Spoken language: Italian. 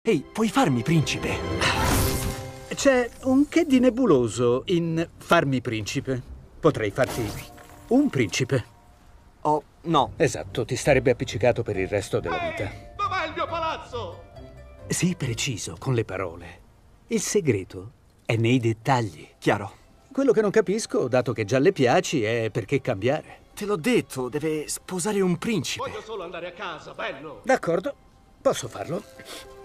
Ehi, puoi farmi principe? C'è un che di nebuloso in farmi principe. Potrei farti un principe. Oh, no. Esatto, ti starebbe appiccicato per il resto della vita. Dov'è il mio palazzo? Sii preciso con le parole. Il segreto è nei dettagli. Chiaro. Quello che non capisco, dato che già le piaci, è perché cambiare. Te l'ho detto, deve sposare un principe. Voglio solo andare a casa, bello. D'accordo, posso farlo.